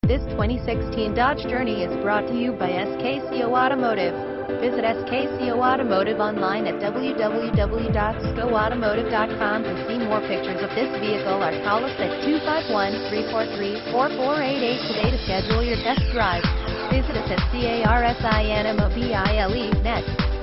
This 2016 Dodge Journey is brought to you by SKCO Automotive. Visit SKCO Automotive online at www.scoautomotive.com to see more pictures of this vehicle or call us at 251-343-4488 today to schedule your test drive. Visit us at CARSINMOBILE.net.